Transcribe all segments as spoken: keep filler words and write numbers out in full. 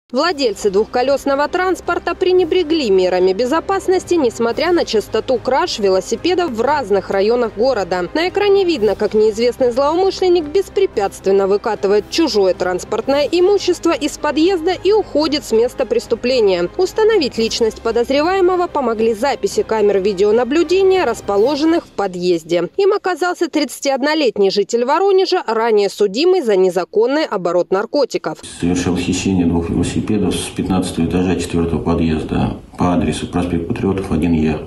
Владельцы двухколесного транспорта пренебрегли мерами безопасности, несмотря на частоту краж велосипедов в разных районах города. На экране видно, как неизвестный злоумышленник беспрепятственно выкатывает чужое транспортное имущество из подъезда и уходит с места преступления. Установить личность подозреваемого помогли записи камер видеонаблюдения, расположенных в подъезде. Им оказался тридцатиоднолетний житель Воронежа, ранее судимый за незаконный оборот наркотиков. Совершил хищение двух велосипедов с пятнадцатого этажа четвёртого подъезда по адресу проспект Патриотов, один Е.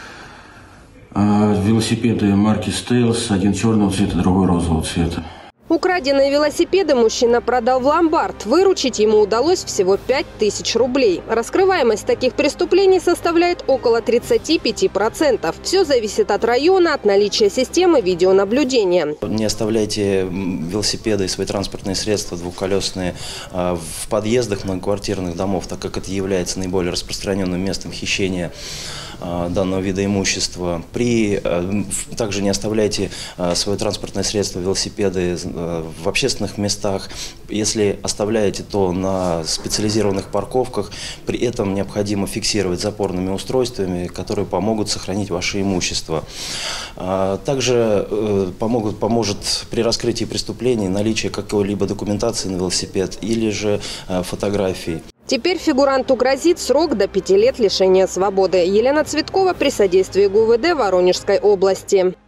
Велосипеды марки Стейлс, один черного цвета, другой розового цвета. Украденные велосипеды мужчина продал в ломбард. Выручить ему удалось всего пять тысяч рублей. Раскрываемость таких преступлений составляет около тридцати пяти процентов. Все зависит от района, от наличия системы видеонаблюдения. Не оставляйте велосипеды и свои транспортные средства двухколесные в подъездах многоквартирных домов, так как это является наиболее распространенным местом хищения данного вида имущества. При, также не оставляйте свое транспортное средство, велосипеды в общественных местах. Если оставляете, то на специализированных парковках. При этом необходимо фиксировать запорными устройствами, которые помогут сохранить ваше имущество. Также помогут, поможет при раскрытии преступлений наличие какой-либо документации на велосипед или же фотографий. Теперь фигуранту грозит срок до пяти лет лишения свободы. Елена Цветкова при содействии ГУВД Воронежской области.